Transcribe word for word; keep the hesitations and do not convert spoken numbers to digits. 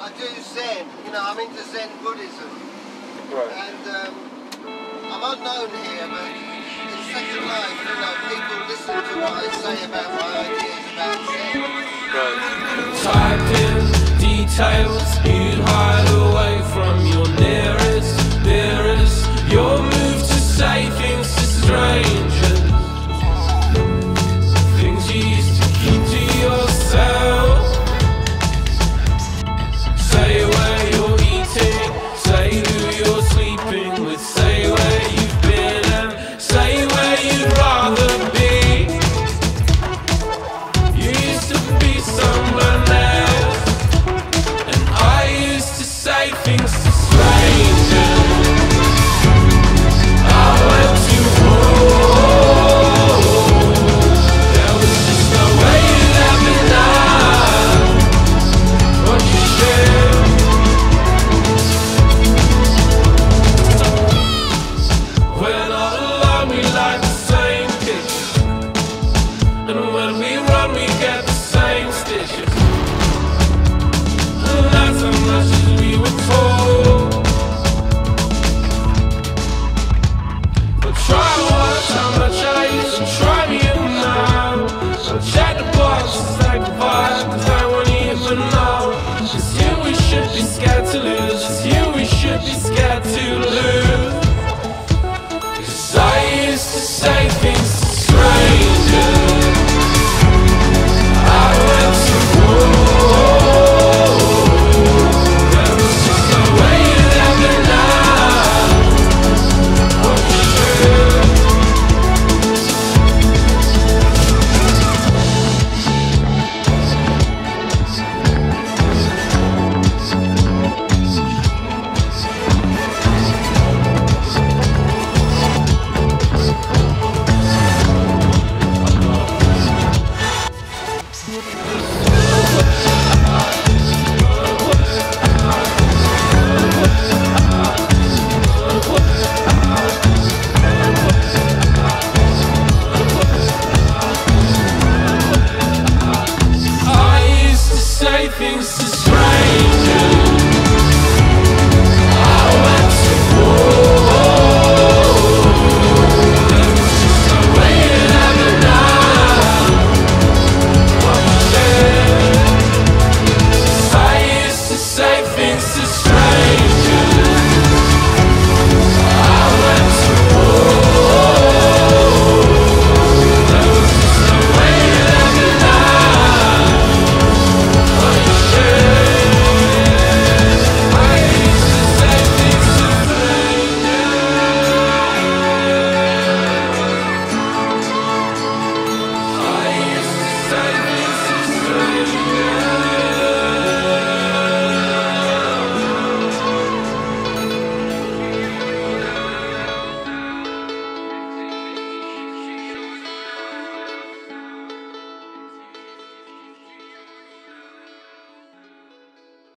I do Zen, you know, I'm into Zen Buddhism. Right. And um, I'm unknown here, but in Second Life, you know, people listen to what I say about my ideas about Zen. Right. Type in details, you'd hide